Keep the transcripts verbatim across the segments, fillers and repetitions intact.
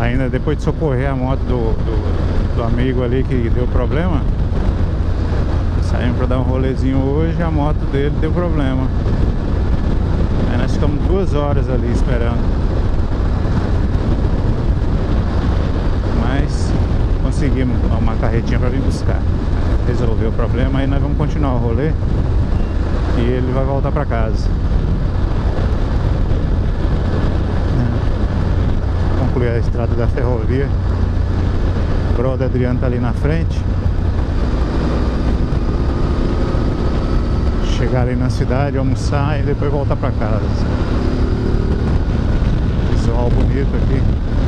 Ainda depois de socorrer a moto do, do, do amigo ali que deu problema, saímos para dar um rolezinho hoje, a moto dele deu problema. Aí nós ficamos duas horas ali esperando. Mas conseguimos uma carretinha para vir buscar. Resolveu o problema, aí nós vamos continuar o rolê e ele vai voltar para casa. Concluir a estrada da ferrovia. O brother Adriano tá ali na frente. Chegar ali na cidade, almoçar e depois voltar para casa. Visual bonito aqui.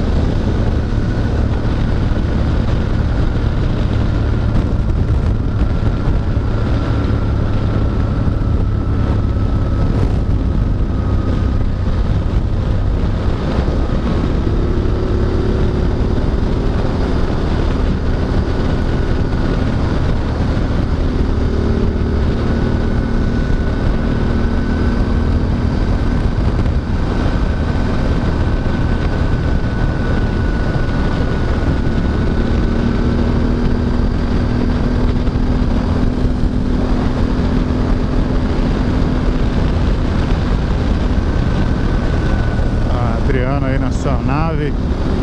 Aí na sua nave.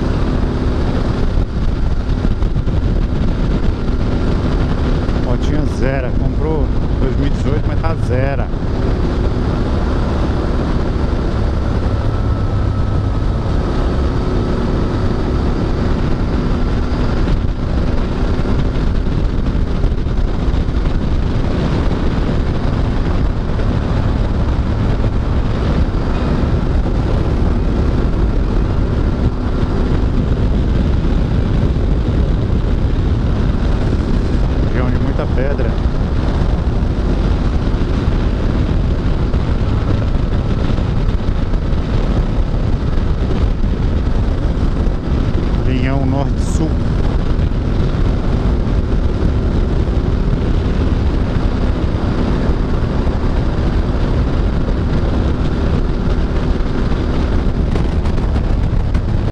Motinha zero, comprou dois mil e dezoito, mas tá zero. Pedra. Linhão Norte-Sul.